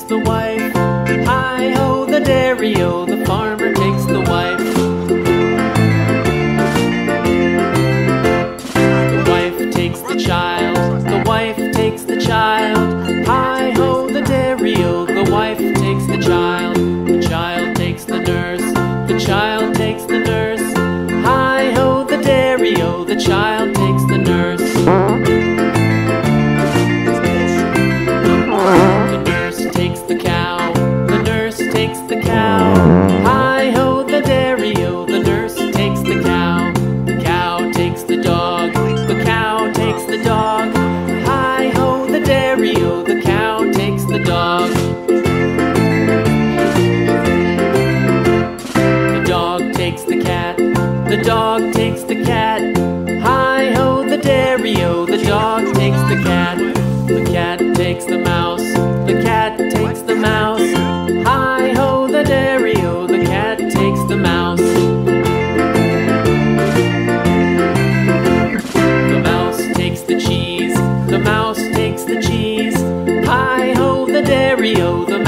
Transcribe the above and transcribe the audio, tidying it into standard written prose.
the wife. Hi-ho, the dairy-o, the farmer takes the wife. The wife takes the child, the wife takes the child. Hi-ho, the dairy-o, the wife takes the child. The child takes the nurse, the child takes the nurse. Hi-ho, the dairy-o, the child takes the nurse. The nurse takes the cow, the nurse takes the cow. Hi-ho, the dairy-o, the nurse takes the cow. The cow takes the dog, the cow takes the dog. Hi-ho, the dairy-o, the cow takes the dog. The dog takes the cat, the dog takes the cat. Hi-ho, the dairy-o, the dog takes the cat. The cat takes the mouse, the cat takes the mouse. Hi-ho, the dairy-o, the cat takes the mouse. The mouse takes the cheese, the mouse takes the cheese. Hi-ho, the dairy-o, the